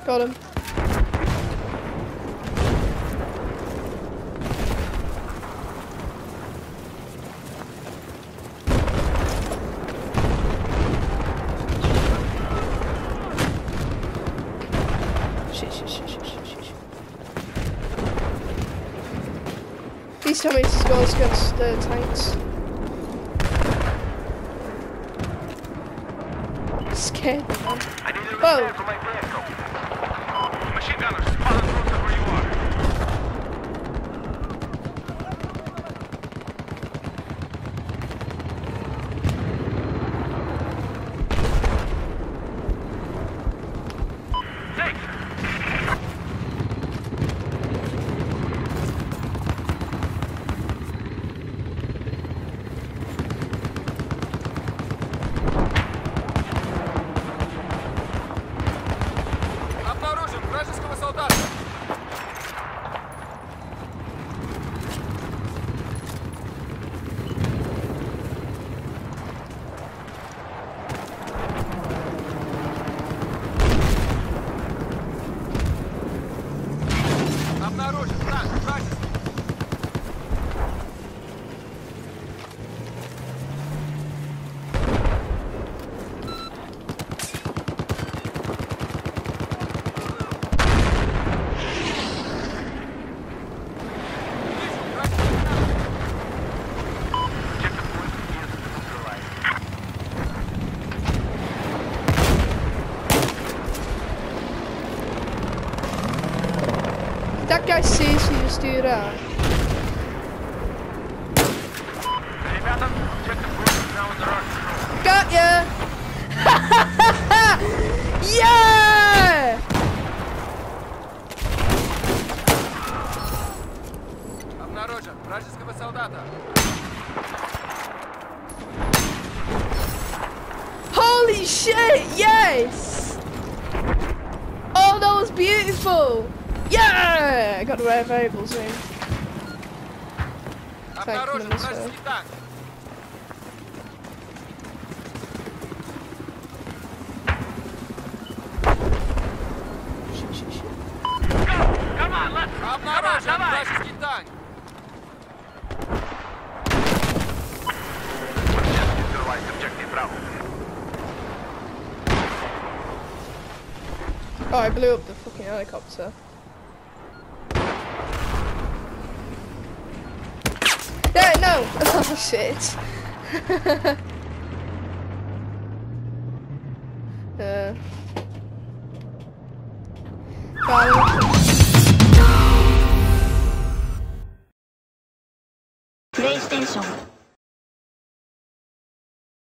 Got him. Shit. Please tell me this goes against the tanks. Scared me, man. Whoa! Machine gunners, follow closer where you are. Take! Обнаружен вражеского солдата. Обнаружен танк вражеский. Did that guy seriously just do that? Ребята, check the point now in the rock. Got ya! Yeah! Обнаружен вражеского солдата. Holy shit! Yes! Oh, that was beautiful! Yeah! I got the rare variables in. Обнаружен вражеский танк. Come on, let's Обнаружен вражеский танк. neutralize objective Bravo. Oh, I blew up the fucking helicopter. Yeah, no! Oh shit. PlayStation